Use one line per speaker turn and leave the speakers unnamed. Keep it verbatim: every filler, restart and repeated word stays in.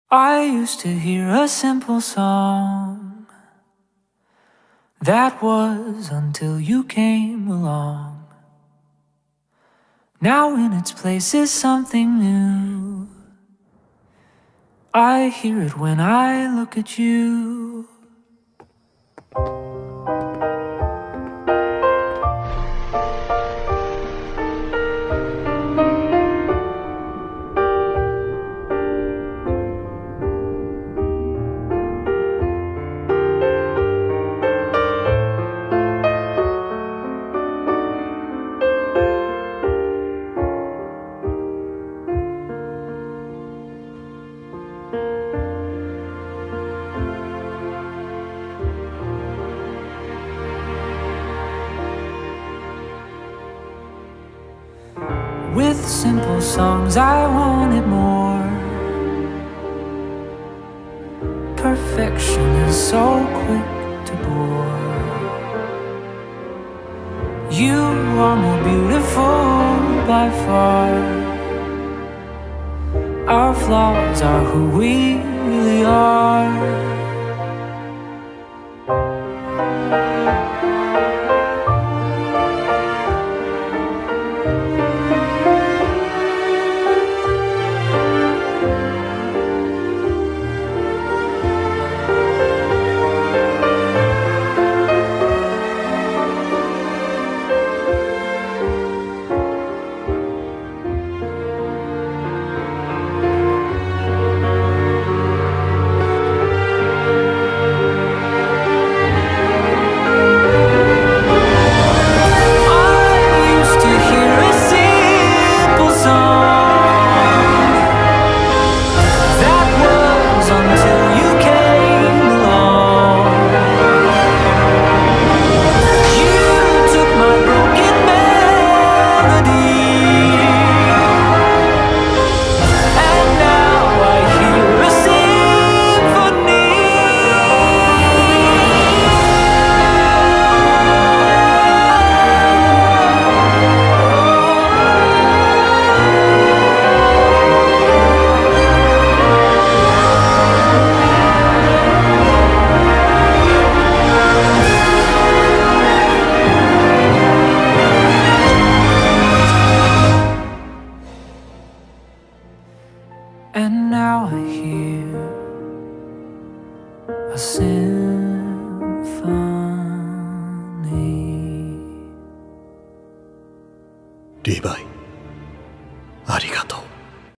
I used to hear a simple song. That was until you came along. Now in its place is something new. I hear it when I look at you. With simple songs I wanted more. Perfection is so quick to bore. You are more beautiful by far. Our flaws are who we really are. And now I hear a sin.